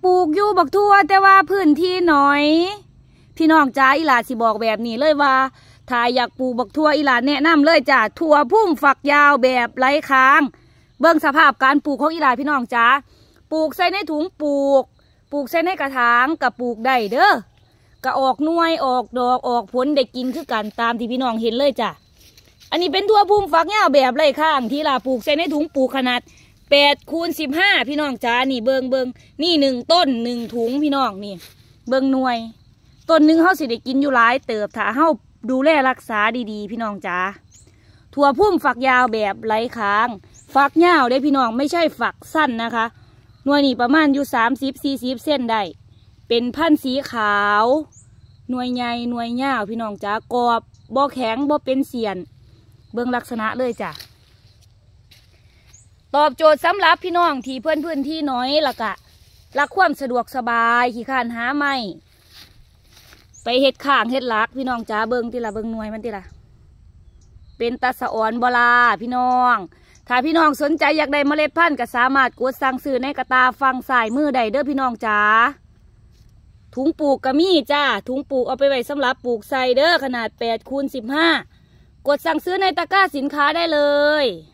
ปลูกอยู่บักทั่วแต่ว่าพื้นที่น้อยพี่น้องจ้าอีหลาสิบอกแบบนี้เลยว่าถ้าอยากปลูกบักทั่วอีหลาแนะนำเลยจ้าทั่วพุ่มฝักยาวแบบไร้ค้างเบิ่งสภาพการปลูกของอีหลาพี่น้องจ้าปลูกใส่ในถุงปลูกใส่ในกระถางกับปลูกได้เด้อก็ออกหน่วยออกดอกออกผลได้กินคือกันตามที่พี่น้องเห็นเลยจ้าอันนี้เป็นทั่วพุ่มฝักยาวแบบไร้ค้างที่อีหลาปลูกใส่ในถุงปลูกขนาด8x15พี่น้องจ้านี่เบิงนี่1 ต้น1 ถุงพี่น้องนี่เบิงหน่วยต้นหนึ่งเฮาสิได้กินอยู่หลายเติบถ้าเฮาดูแลรักษาดีๆพี่น้องจ้าถั่วพุ่มฝักยาวแบบไร้ค้างฝักยาวได้พี่น้องไม่ใช่ฝักสั้นนะคะหน่วยนี่ประมาณอยู่30-40 เส้นได้เป็นพันธุ์สีขาวหน่วยใหญ่หน่วยยาวพี่น้องจ้ากรอบบ่แข็งบ่เป็นเสียนเบิงลักษณะเลยจ้าตอบโจทย์สำหรับพี่น้องที่พื้นที่น้อยละกะรักความสะดวกสบายขี้ข้านหาไม่ไปเฮ็ดข้างเฮ็ดลักพี่น้องจ้าเบิ่งติละเบิ่งหน่วยมันติละเป็นตาสะอ่อนบลาพี่น้องถ้าพี่น้องสนใจอยากได้เมล็ดพันธุ์ก็สามารถกดสั่งซื้อในกระตาฟังสายมือได้เด้อพี่น้องจ้าถุงปลูกก็มีจ้าถุงปลูกเอาไปไว้สำหรับปลูกใส่เด้อขนาด8x15กดสั่งซื้อในตะกร้าสินค้าได้เลย